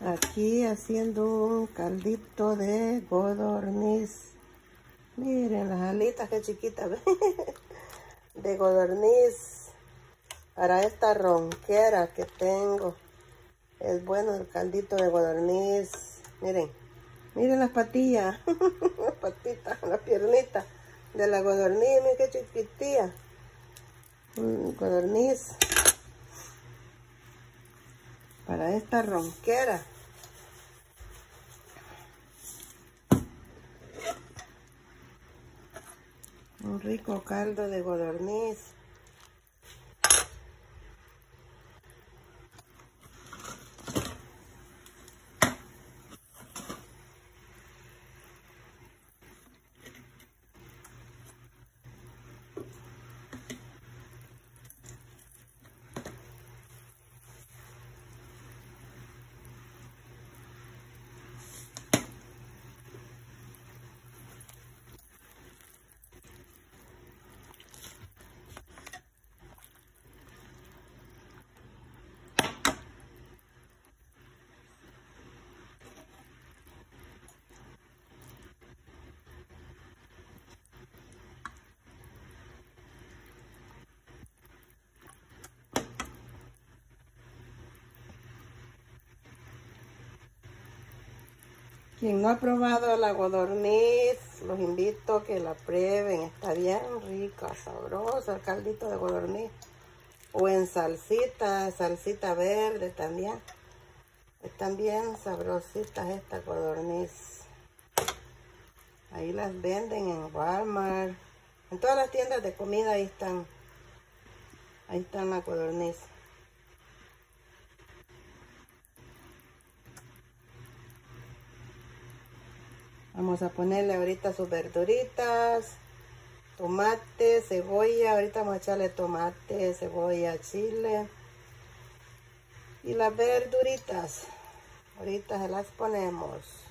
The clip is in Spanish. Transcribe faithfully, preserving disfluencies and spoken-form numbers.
Aquí haciendo un caldito de codorniz. Miren las alitas, qué chiquitas, de codorniz. Para esta ronquera que tengo. Es bueno el caldito de codorniz. Miren, miren las patillas, las patitas, las piernitas de la codorniz. Miren qué chiquitilla. Mm, codorniz. Para esta ronquera. Un rico caldo de codorniz. Quien no ha probado la codorniz, los invito a que la prueben. Está bien rica, sabrosa el caldito de codorniz. O en salsita, salsita verde también. Están bien sabrositas estas codorniz. Ahí las venden en Walmart. En todas las tiendas de comida ahí están. Ahí están las codorniz. Vamos a ponerle ahorita sus verduritas, tomate, cebolla. Ahorita vamos a echarle tomate, cebolla, chile. Y las verduritas, ahorita se las ponemos.